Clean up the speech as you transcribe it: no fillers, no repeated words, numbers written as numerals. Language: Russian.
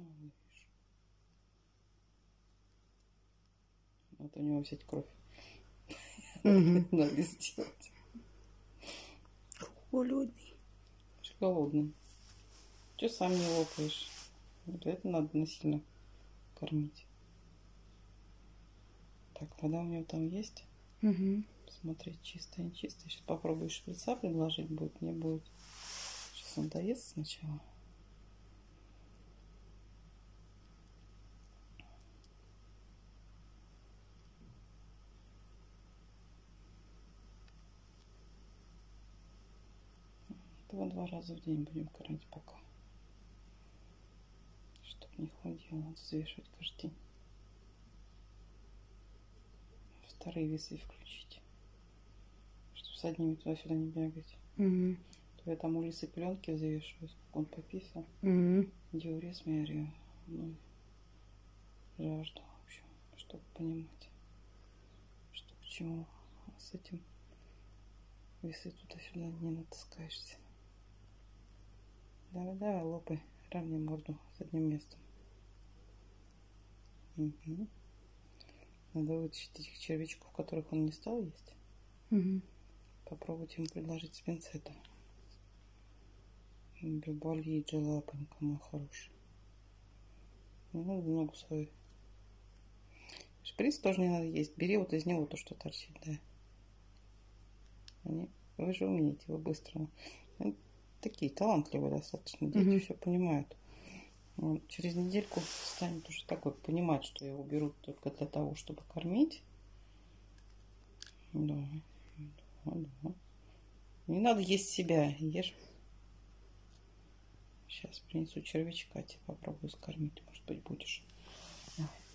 не вижу. Вот у него взять кровь. Надо сделать. Голодный. Голодный. Че сам не лопаешь? Для этого надо насильно кормить. Так, вода у него там есть. Смотреть, чистая, не чистая. Сейчас попробую шприца предложить, будет, не будет. Сейчас он доест сначала. Этого 2 раза в день будем кормить пока. Чтоб не худел, надо взвешивать каждый день. Вторые весы включить. Чтобы с одними туда-сюда не бегать. То я там у Лисы пленки взвешиваю, сколько он пописал. Диурез меряю. Ну, жажду, в общем, чтобы понимать, что к чему. А с этим весы туда-сюда не натаскаешься. Давай, давай, лопай, равняй морду с одним местом. Надо вытащить этих червячков, которых он не стал есть. Попробовать ему предложить с пинцета. Болит же лапонька, мой хороший. Не надо ногу свою. Шприц тоже не надо есть. Бери вот из него то, что торчит, да. Вы же умеете, вы быстро. Они такие талантливые достаточно. Дети все понимают. Он через недельку станет уже такой понимать, что его берут только для того, чтобы кормить. Да. Да. Не надо есть себя, ешь. Сейчас принесу червячка, тебе попробую скормить, может быть, будешь. Давай.